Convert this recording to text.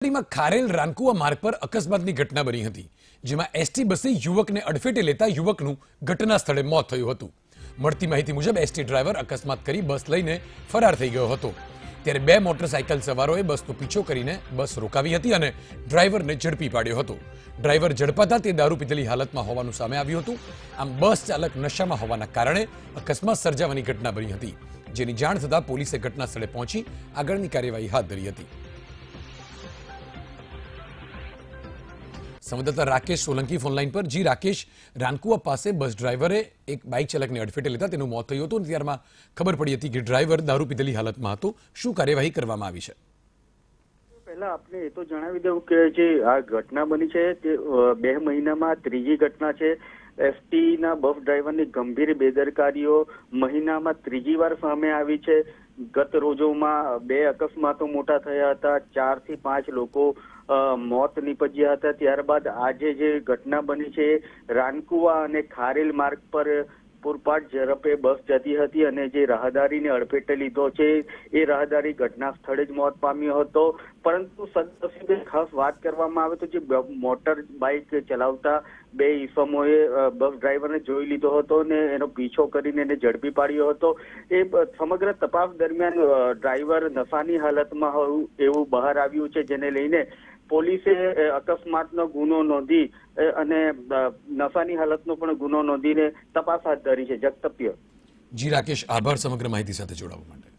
માં ખારેલ રાનકુવા માર્ગ પર અકસ્માતની ઘટના બની હતી, જેમાં એસટી બસે યુવકને અડફેટે લેતા યુવકનું ઘટના સ્થળે મોત થયું હતું। મળતી માહિતી મુજબ એસટી ડ્રાઈવર અકસ્માત કરી બસ લઈને ફરાર થઈ ગયો હતો, ત્યારે બે મોટરસાઇકલ સવારોએ બસનો પીછો કરીને બસ રોકાવી હતી અને ડ્રાઈવરને ઝડપી પાડ્યો હતો। ડ્રાઈવર ઝડપાતા તે દારૂ પીધેલી હાલતમાં હોવાનું સામે આવ્યું હતું। આમ બસ ચાલક નશામાં હોવાના કારણે અકસ્માત સર્જાવાની ઘટના બની હતી, જેની જાણ થતાં પોલીસે ઘટના સ્થળે પહોંચી આગળની કાર્યવાહી હાથ ધરી હતી। संवाददाता राकेश सोलंकी फोनलाइन पर। जी राकेश, रानकुआ पासे बस ड्राइवरे एक बाइक चालक ने अडफेटे लेता तेनुं मौत थयुं हतुं, त्यारबाद खबर पड़ी हती के ड्राइवर दारू पीधेली हालतमां हतो। शुं कार्यवाही करवामां आवी छे? पहला आपने ए तो जणावी दઉં કે જે આ ઘટના બની છે તે 2 મહિનામાં ત્રીજી ઘટના છે। એસટી ના બસ ડ્રાઈવરની ગંભીર બેદરકારીઓ મહિનામાં ત્રીજી વાર સામે આવી છે। ગત રોજોમાં 2 અકસ્માતો મોટા થયા હતા, 4 થી 5 લોકો મોત નીપજ્યા હતા। ત્યારબાદ આજે જે ઘટના બની છે રાનકુવા અને ખારેલ માર્ગ પર પૂરપાટ ઝડપે બસ જતી હતી અને જે રાહદારીને અડફેટે લીધો છે એ રાહદારી ઘટના સ્થળે જ મોત પામ્યો હતો। પરંતુ સદનસીબે ખાસ વાત કરવામાં આવે તો જે મોટર બાઇક ચલાવતા બે ઈસમોએ બસ ડ્રાઈવરને જોઈ લીધો હતો ને એનો પીછો કરીને એને ઝડપી પાડ્યો હતો। એ સમગ્ર તપાસ દરમિયાન ડ્રાઈવર નશાની હાલતમાં હોય એવું બહાર આવ્યું છે, જેને લઈને પોલીસે અકસ્માતનો ગુનો નોંધી અને નશાની હાલતનો પણ ગુનો નોંધીને તપાસ હાથ ધરી છે। જગતપ્ય। જી રાકેશ, આભાર સમગ્ર માહિતી સાથે જોડાવા માટે।